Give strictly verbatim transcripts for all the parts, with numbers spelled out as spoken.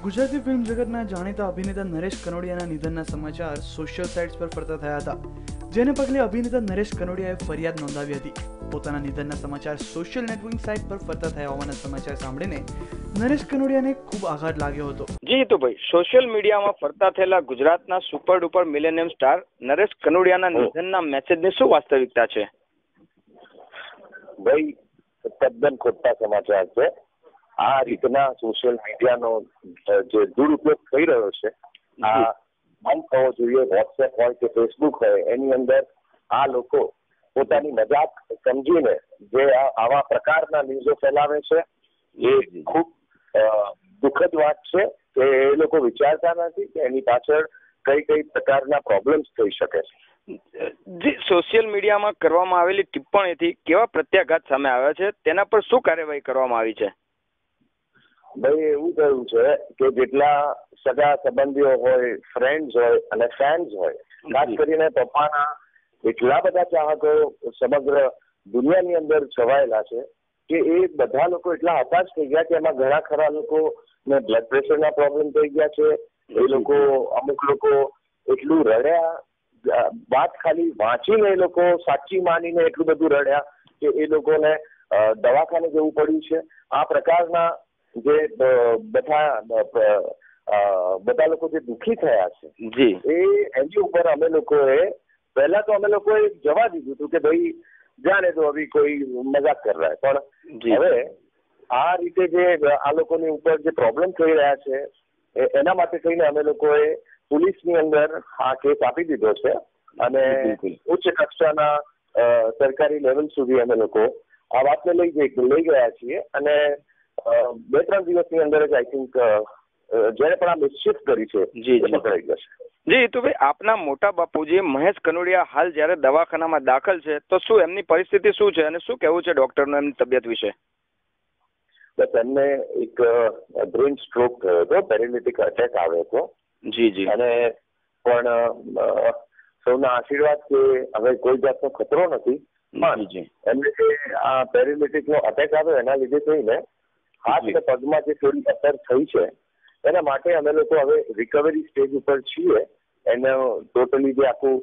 Gujarati film જગતના જાણીતા અભિનેતા નરેશ કનોડિયાના નિધનના સમાચાર સોશિયલ સાઇટ્સ પર ફરતા થયા હતા, જેને પગલે અભિનેતા નરેશ કનોડિયાએ ફરિયાદ નોંધાવી હતી। પોતાના નિધનના સમાચાર સોશિયલ નેટવર્કિંગ સાઇટ પર ફરતા થયા હોવાના સમાચાર સાંભળીને નરેશ કનોડિયાને ખૂબ આઘાત લાગ્યો હતો। જી તો ભાઈ, સોશિયલ મીડિયામાં ફરતા થયેલા ગુજરાતના super duper millennium star Naresh કનોડિયાના નિધનના મેસેજની શું વાસ્તવિકતા છે? ભાઈ, તદ્દન ખોટા સમાચાર છે। આ રીતના સોશિયલ મીડિયાનો જે દુરુપયોગ થઈ રહ્યો છે, આ બંધ થવો જોઈએ। વોટ્સએપ હોય કે ફેસબુક હોય, એની અંદર આ લોકો પોતાની મજાક સમજીને જે આવા પ્રકારના ન્યૂઝો ફેલાવે છે, એ ખૂબ દુઃખદ વાત છે કે એ લોકો વિચારતા નથી કે એની પાછળ કઈ કઈ પ્રકારના પ્રોબ્લેમ્સ થઈ શકે છે। જી, સોશિયલ મીડિયામાં કરવામાં આવેલી ટિપ્પણીથી કેવા પ્રત્યાઘાત સામે આવ્યા છે, તેના પર શું કાર્યવાહી કરવામાં આવી છે? ભાઈ, એવું થયું છે કે જેટલા સગા સંબંધીઓ હોય, ફ્રેન્ડ્સ હોય અને ફેન્સ હોય, ખાસ કરીને પપ્પાના એટલા બધા ચાહકો સમગ્ર દુનિયાની અંદર છવાયેલા છે કે એ બધા લોકો એટલા હતાશ થઈ ગયા કે એમાં ઘણા ખરા લોકોને બ્લડ પ્રેશરના પ્રોબ્લેમ થઈ ગયા છે। એ લોકો અમુક લોકો એટલું રડ્યા, વાત ખાલી વાંચીને એ લોકો સાચી માનીને એટલું બધું રડ્યા કે એ લોકોને દવાખાને જવું પડ્યું છે। આ પ્રકારના જે બધા બધા લોકો જે દુઃખી થયા છે, જી, એ એની ઉપર અમે લોકોએ પહેલા તો અમે લોકોએ જવા દીધું હતું કે ભાઈ જાણે તો અભી કોઈ મજાક કર રહા હૈ, પણ હવે આ રીતે જે આ લોકોની ઉપર જે પ્રોબ્લેમ થઈ રહ્યા છે, એના માટે થઈને અમે લોકોએ પોલીસની અંદર આ કેસ આપી દીધો છે અને ઉચ્ચ કક્ષાના સરકારી લેવલ સુધી અમે લોકો આ વાતને લઈ જઈ લઈ ગયા છીએ અને બે ત્રણ દિવસની અંદર જ આઈ થિંક જેને પણ આ મિસશીફ કરી છે જી પકડાઈ જશે। જી તો ભાઈ, આપના મોટા બાપુજી મહેશ કનોડિયા હાલ જયારે દવાખાનામાં દાખલ છે, તો શું એમની પરિસ્થિતિ શું છે અને શું કહેવું છે ડોક્ટરનું એમની તબિયત વિશે? બસ, એમને એક બ્રેન સ્ટ્રોક થયો હતો, પેરેલિટિક અટેક આવ્યો હતો। જી જી અને પણ સૌના આશીર્વાદ કે હવે કોઈ જાતનો ખતરો નથી, પણ એમને જે આ પેરેલિટિક નો અટેક આવ્યો એના લીધે થઈને હાથ અને પગમાં જે થોડી અસર થઈ છે, એના માટે અમે લોકો હવે રિકવરી સ્ટેજ ઉપર છીએ। એને ટોટલી જે આખું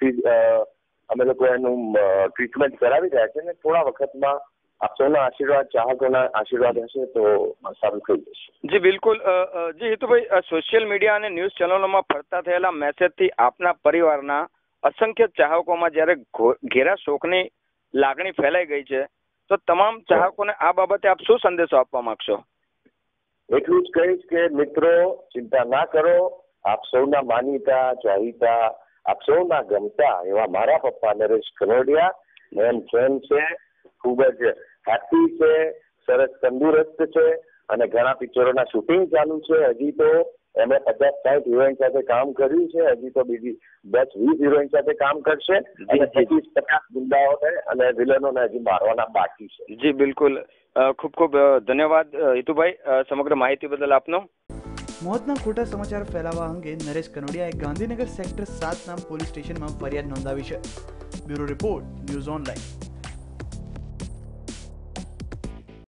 અમે લોકો એનું ટ્રીટમેન્ટ કરાવી રહ્યા છે અને થોડા વખતમાં આપ સૌના આશીર્વાદ, ચાહકોના આશીર્વાદ હશે તો સારું થઈ જશે। જી બિલકુલ। જી હિતુભાઈ, સોશિયલ મીડિયા અને ન્યૂઝ ચેનલોમાં ફરતા થયેલા મેસેજથી આપના પરિવારના અસંખ્ય ચાહકોમાં જ્યારે ઘેરા શોકની લાગણી ફેલાઈ ગઈ છે, તો તમામ ચાહકોને આ બાબતે આપ શું સંદેશો આપવા માંગશો? એટલું જ કહીશ કે મિત્રો, ચિંતા ના કરો। આપ સૌના માનીતા, ચાહીતા, આપ સૌના ગમતા એવા મારા પપ્પા નરેશ કનોડિયા એમ કેમ છે, ખૂબ જ હેપી છે, સરસ તંદુરસ્ત છે અને ઘણા પિક્ચરોના શૂટિંગ ચાલુ છે। હજી તો એમણે પચાસ સાઠ હિરોઈન સાથે કામ કર્યું છે, હજી તો બીજી દસ વીસ હિરોઈન સાથે કામ કરશે અને પચીસ પચાસ ગુંડાઓને અને વિલનોને હજી મારવાના બાકી છે। જી બિલકુલ, ખૂબ ખૂબ ધન્યવાદ હિતુભાઈ, સમગ્ર માહિતી બદલ આપનો। મોતના ખોટા સમાચાર ફેલાવવા અંગે નરેશ કનોડિયાએ ગાંધીનગર સેક્ટર સાતના પોલીસ સ્ટેશનમાં ફરિયાદ નોંધાવી છે। Bureau report, news online.